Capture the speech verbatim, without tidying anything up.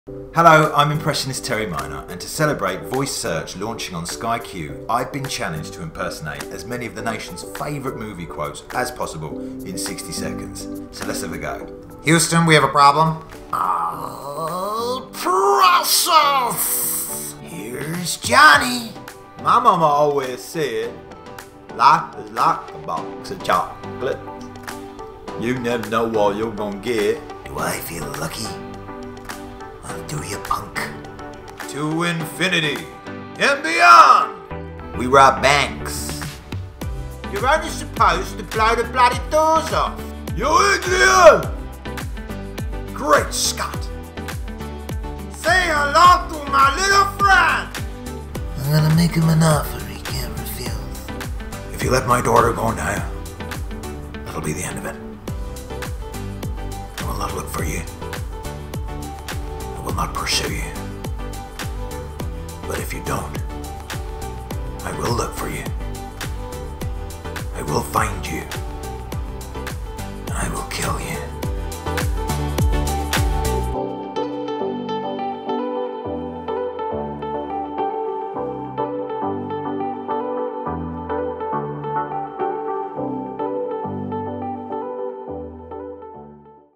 Hello, I'm impressionist Terry Mynott, and to celebrate voice search launching on Sky Q, I've been challenged to impersonate as many of the nation's favourite movie quotes as possible in sixty seconds. So let's have a go. Houston, we have a problem. Oh, precious! Here's Johnny. My mama always said, life is like a box of chocolate. You never know what you're gonna get. Do I feel lucky? Well, do you, punk? To infinity and beyond! We rob banks. You're only supposed to blow the bloody doors off. You idiot! Great Scott! Say hello to my little friend! I'm gonna make him an offer he can't refuse. If you let my daughter go now, that'll be the end of it. I will not look for you. I will not pursue you. But if you don't, I will look for you. I will find you.